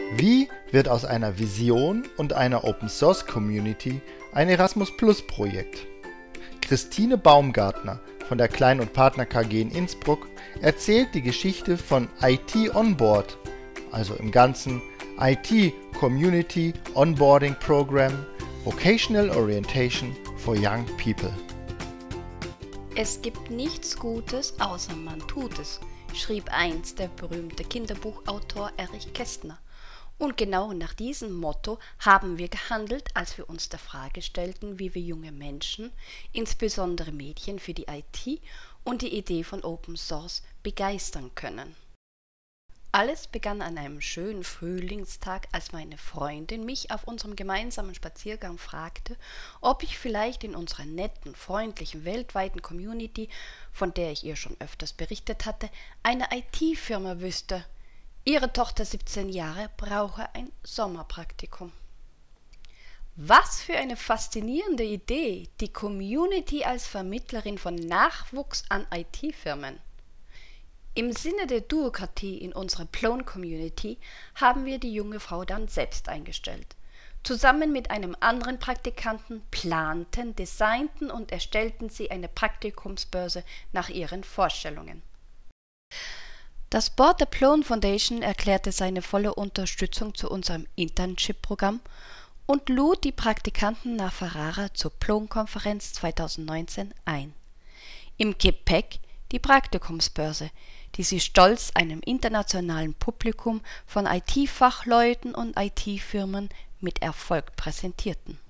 Wie wird aus einer Vision und einer Open-Source-Community ein Erasmus-Plus-Projekt? Christine Baumgartner von der Klein & Partner KG in Innsbruck erzählt die Geschichte von IT Onboard, also im Ganzen IT Community Onboarding Program Vocational Orientation for Young People. Es gibt nichts Gutes, außer man tut es, schrieb einst der berühmte Kinderbuchautor Erich Kästner. Und genau nach diesem Motto haben wir gehandelt, als wir uns der Frage stellten, wie wir junge Menschen, insbesondere Mädchen, für die IT und die Idee von Open Source begeistern können. Alles begann an einem schönen Frühlingstag, als meine Freundin mich auf unserem gemeinsamen Spaziergang fragte, ob ich vielleicht in unserer netten, freundlichen, weltweiten Community, von der ich ihr schon öfters berichtet hatte, eine IT-Firma wüsste. Ihre Tochter, 17 Jahre, brauche ein Sommerpraktikum. Was für eine faszinierende Idee, die Community als Vermittlerin von Nachwuchs an IT-Firmen. Im Sinne der Duokratie in unserer Plone-Community haben wir die junge Frau dann selbst eingestellt. Zusammen mit einem anderen Praktikanten planten, designten und erstellten sie eine Praktikumsbörse nach ihren Vorstellungen. Das Board der Plone Foundation erklärte seine volle Unterstützung zu unserem Internship-Programm und lud die Praktikanten nach Ferrara zur Plone-Konferenz 2019 ein. Im Gepäck die Praktikumsbörse, die sie stolz einem internationalen Publikum von IT-Fachleuten und IT-Firmen mit Erfolg präsentierten.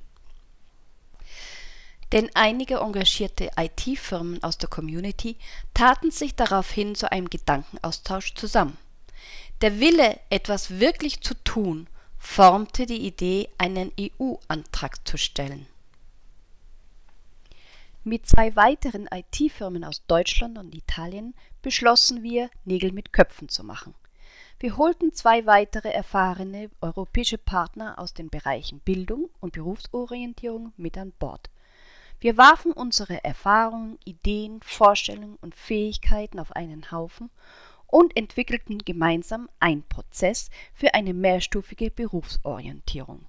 Denn einige engagierte IT-Firmen aus der Community taten sich daraufhin zu einem Gedankenaustausch zusammen. Der Wille, etwas wirklich zu tun, formte die Idee, einen EU-Antrag zu stellen. Mit 2 weiteren IT-Firmen aus Deutschland und Italien beschlossen wir, Nägel mit Köpfen zu machen. Wir holten 2 weitere erfahrene europäische Partner aus den Bereichen Bildung und Berufsorientierung mit an Bord. Wir warfen unsere Erfahrungen, Ideen, Vorstellungen und Fähigkeiten auf einen Haufen und entwickelten gemeinsam einen Prozess für eine mehrstufige Berufsorientierung.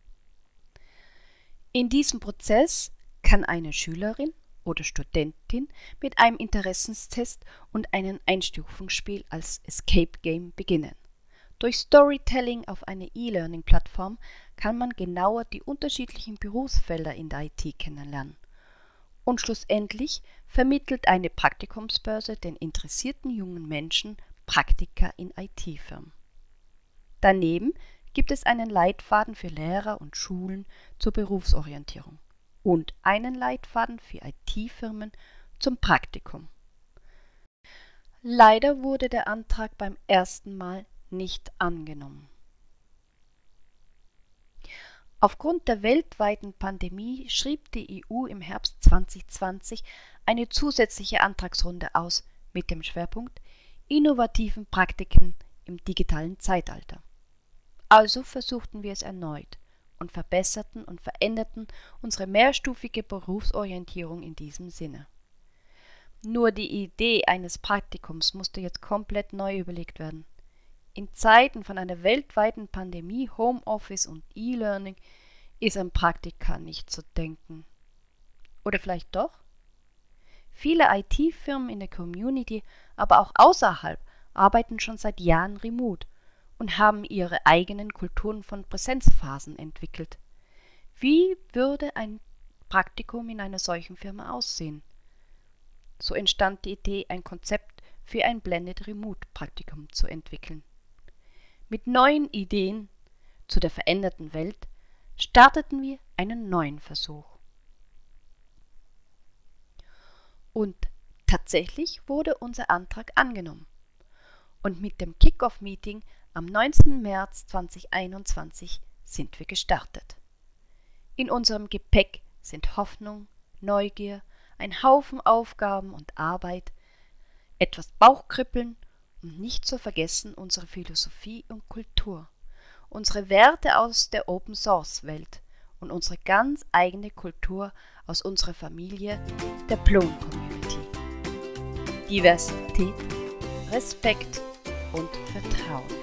In diesem Prozess kann eine Schülerin oder Studentin mit einem Interessenstest und einem Einstufungsspiel als Escape Game beginnen. Durch Storytelling auf einer E-Learning-Plattform kann man genauer die unterschiedlichen Berufsfelder in der IT kennenlernen. Und schlussendlich vermittelt eine Praktikumsbörse den interessierten jungen Menschen Praktika in IT-Firmen. Daneben gibt es einen Leitfaden für Lehrer und Schulen zur Berufsorientierung und einen Leitfaden für IT-Firmen zum Praktikum. Leider wurde der Antrag beim ersten Mal nicht angenommen. Aufgrund der weltweiten Pandemie schrieb die EU im Herbst 2020 eine zusätzliche Antragsrunde aus mit dem Schwerpunkt innovativen Praktiken im digitalen Zeitalter. Also versuchten wir es erneut und verbesserten und veränderten unsere mehrstufige Berufsorientierung in diesem Sinne. Nur die Idee eines Praktikums musste jetzt komplett neu überlegt werden. In Zeiten von einer weltweiten Pandemie, Homeoffice und E-Learning ist an Praktika nicht zu denken. Oder vielleicht doch? Viele IT-Firmen in der Community, aber auch außerhalb, arbeiten schon seit Jahren remote und haben ihre eigenen Kulturen von Präsenzphasen entwickelt. Wie würde ein Praktikum in einer solchen Firma aussehen? So entstand die Idee, ein Konzept für ein Blended Remote Praktikum zu entwickeln. Mit neuen Ideen zu der veränderten Welt starteten wir einen neuen Versuch. Und tatsächlich wurde unser Antrag angenommen. Und mit dem Kick-Off-Meeting am 19. März 2021 sind wir gestartet. In unserem Gepäck sind Hoffnung, Neugier, ein Haufen Aufgaben und Arbeit, etwas Bauchkribbeln und nicht zu vergessen unsere Philosophie und Kultur, unsere Werte aus der Open-Source-Welt und unsere ganz eigene Kultur aus unserer Familie, der Plone-Community. Diversität, Respekt und Vertrauen.